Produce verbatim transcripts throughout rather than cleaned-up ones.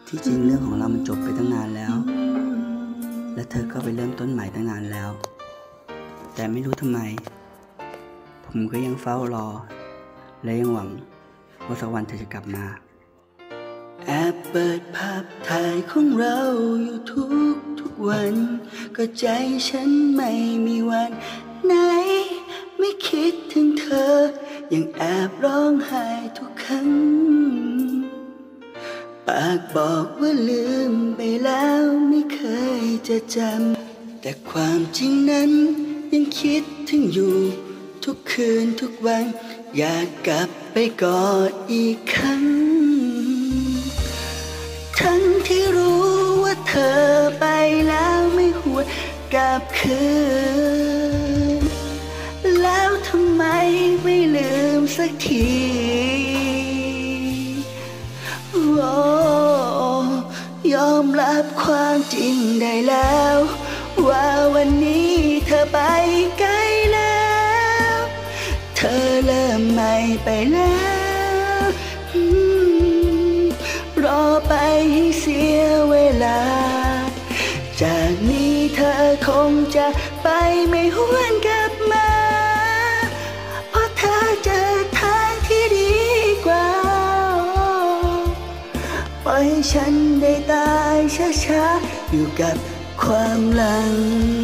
ที่จริงเรื่องของเรามันจบไปตั้งนานแล้วและเธอก็ไปเริ่มต้นใหม่ตั้งนานแล้วแต่ไม่รู้ทำไมผมก็ยังเฝ้ารอและยังหวังว่าสักวันเธอจะกลับมาแอบเปิดภาพถ่ายของเราอยู่ทุกทุกวันก็ใจฉันไม่มีวันไหนไม่คิดถึงเธอยังแอบร้องไห้ทุกครั้งปากบอกว่าลืมไปแล้วไม่เคยจะจำแต่ความจริงนั้นยังคิดถึงอยู่ทุกคืนทุกวันอยากกลับไปกอดอีกครั้งทั้งที่รู้ว่าเธอไปแล้วไม่หวนกลับคืนแล้วทำไมไม่ลืมสักทีโอ้ยอมรับความจริงได้แล้วว่าวันนี้เธอไปไกลแล้วเธอเริ่มไม่ไปแล้วรอไปให้เสียเวลาจากนี้เธอคงจะไปไม่หวนกลับมาเพราะเธอเจอทางที่ดีกว่าปล่อยให้ฉันได้ตายช้าๆอยู่กับความหลัง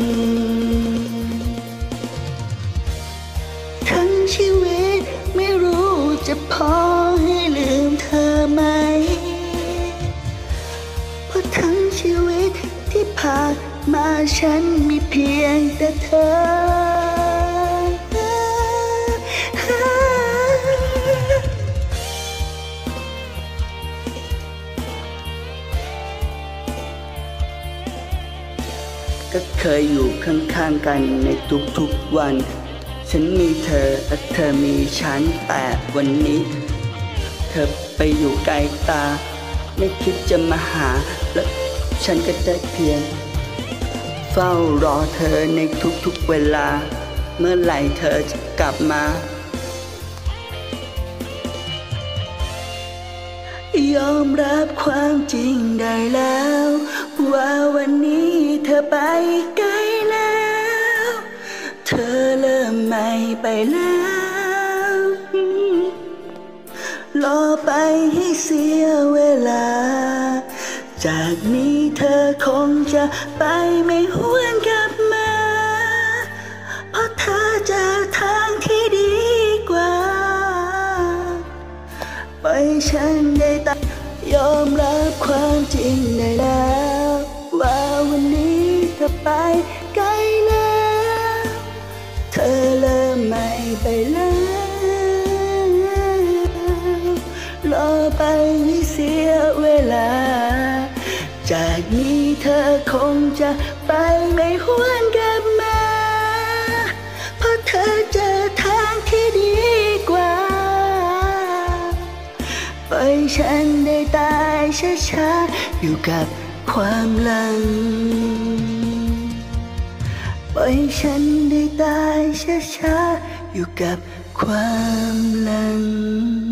ทั้งชีวิตไม่รู้จะพอให้ลืมเธอไหมเพราะทั้งชีวิตที่ผ่านมาฉันมีเพียงแต่เธอก็เคยอยู่ข้างๆกันในทุกๆวันฉันมีเธอและเธอมีฉันแต่วันนี้เธอไปอยู่ไกลตาไม่คิดจะมาหาและฉันก็ได้เพียงเฝ้ารอเธอในทุกๆเวลาเมื่อไหร่เธอจะกลับมายอมรับความจริงได้แล้วว่าวันนี้เธอไปไกลแล้วเธอเริ่มไม่ไปแล้วรอไปให้เสียเวลาจากนี้เธอคงจะไปไม่หวนกลับมาเพราะเธอเจอทางที่ดีกว่าปล่อยฉันได้ตายยอมรับความจริงได้แล้วว่าวันนี้เธอไปไกลแล้วเธอเริ่มไม่ไปแล้วรอไปให้เสียเวลาจากนี้เธอคงจะไปไม่หวนกลับมาเพราะเธอเจอทางที่ดีกว่าปล่อยฉันได้ตายช้าๆอยู่กับความหลังปล่อยฉันได้ตายช้าๆอยู่กับความหลัง